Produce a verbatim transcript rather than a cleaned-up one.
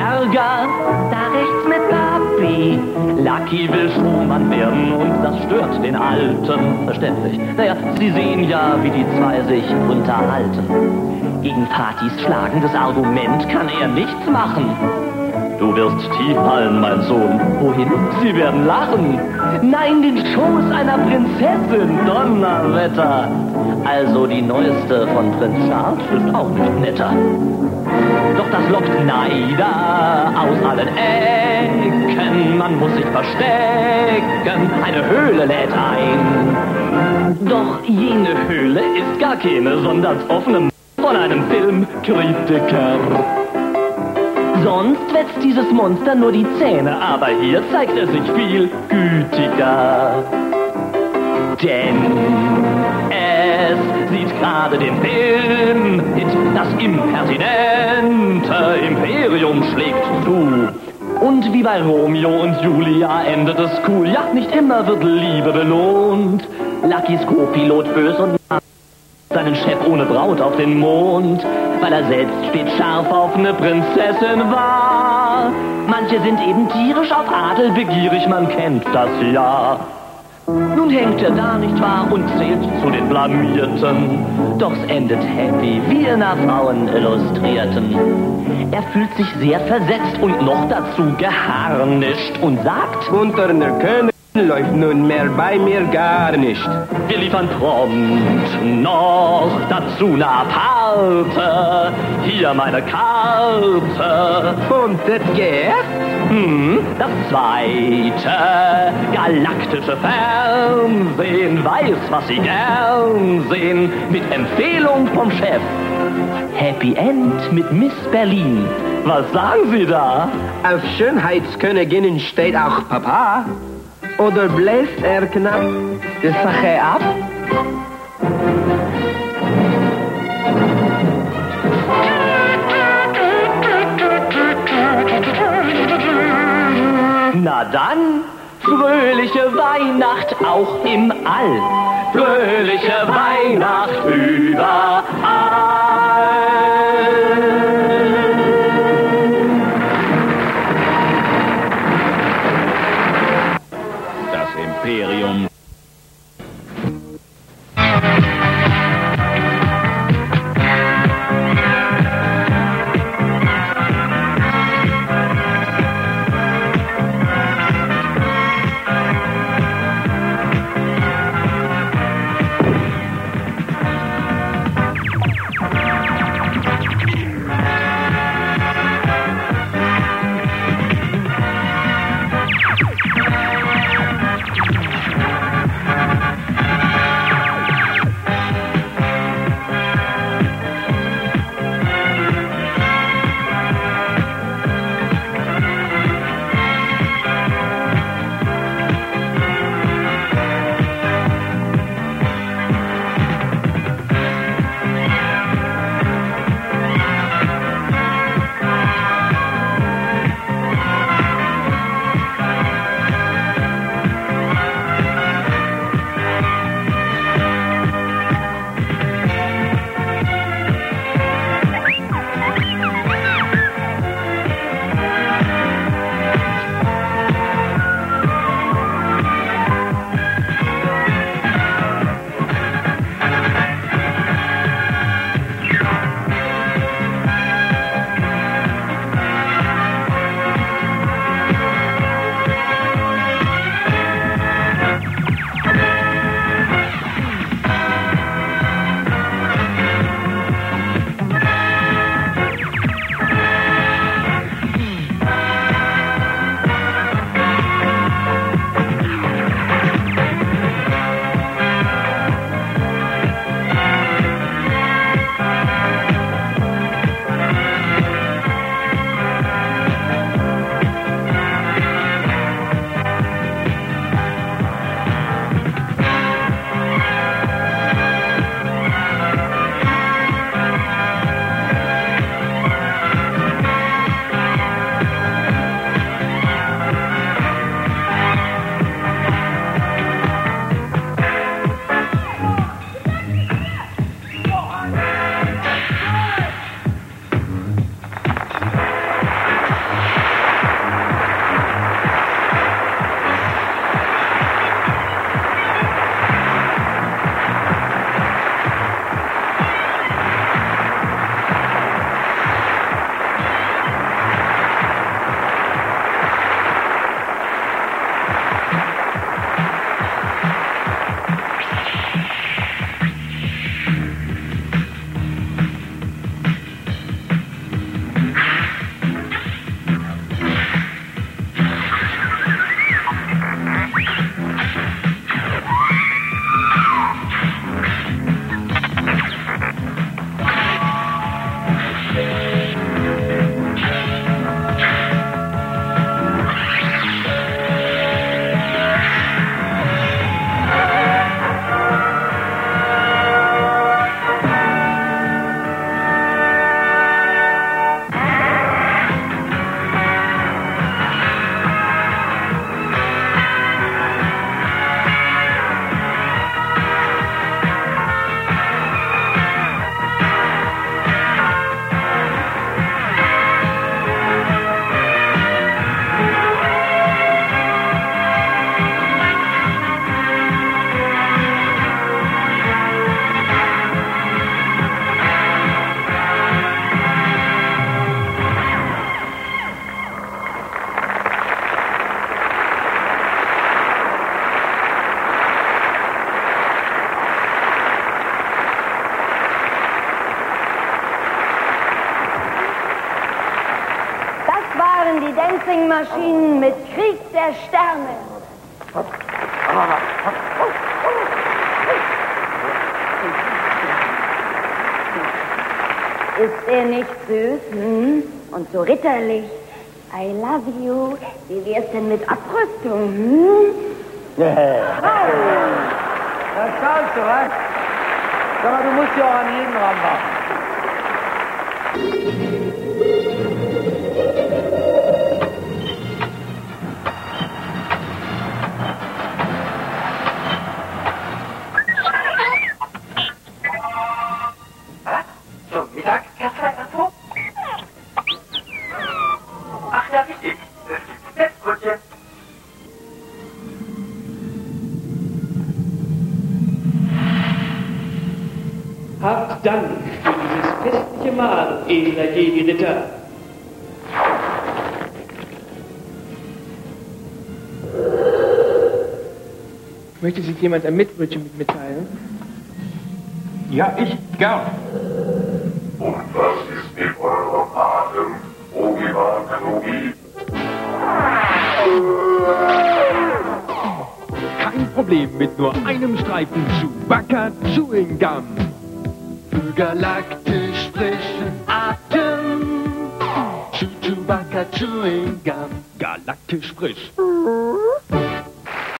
Ärger. Da rechts mit Papi. Lucky will Strohmann werden und das stört den Alten. Verständlich. Naja, Sie sehen ja, wie die zwei sich unterhalten. Gegen Vatis schlagendes Argument kann er nichts machen. Du wirst tief fallen, mein Sohn. Wohin? Sie werden lachen. Nein, den Schoß einer Prinzessin. Donnerwetter. Also die neueste von Prinz Charles ist auch nicht netter. Doch das lockt Neider aus allen Ecken. Man muss sich verstecken. Eine Höhle lädt ein. Doch jene Höhle ist gar keine, sondern das offene von einem Filmkritiker. Sonst wetzt dieses Monster nur die Zähne, aber hier zeigt er sich viel gütiger. Denn es sieht gerade den Film, das impertinente Imperium schlägt zu. Und wie bei Romeo und Julia endet es cool. Ja, nicht immer wird Liebe belohnt. Luckys Co-Pilot bös und seinen Chef ohne Braut auf den Mond, weil er selbst stets scharf auf eine Prinzessin war. Manche sind eben tierisch auf Adel begierig, man kennt das ja. Nun hängt er da, nicht wahr, und zählt zu den Blamierten. Doch es endet happy, wie in einer Frauenillustrierten. Er fühlt sich sehr versetzt und noch dazu geharnischt und sagt: Unter einer Königin läuft nunmehr bei mir gar nicht. Wir liefern prompt noch dazu eine Aparte. Hier meine Karte. Und das geht? Hm, das zweite galaktische Fernsehen weiß, was sie gern sehen, mit Empfehlung vom Chef. Happy End mit Miss Berlin. Was sagen Sie da? Auf Schönheitsköniginnen steht auch Papa. Oder bläst er knapp de Sache ab? Na dann, fröhliche Weihnacht auch im All. Fröhliche Weihnacht überall. Das Imperium. Racingmaschinen mit Krieg der Sterne. Ist er nicht süß, hm? Und so ritterlich? I love you. Wie wär's denn mit Abrüstung, hm? Das schaust du, was? Sag mal, du musst ja auch an jeden ranmachen. Zum Mittag, Herr Fleischmann? Ach ja, richtig. Netzbrötchen. Habt Dank für dieses festliche Mahl, edler Jedi-Ritter. Möchte sich jemand ein Mitbrötchen mit mitteilen? Ja, ich gern. Und was ist mit eurem Atem, Obi-Wan Kenobi? Kein Problem mit nur einem Streifen Chewbacca Chewing Gum. Für galaktisch frischen Atem. Chew Chewbacca Chewing Gum. Galaktisch frisch.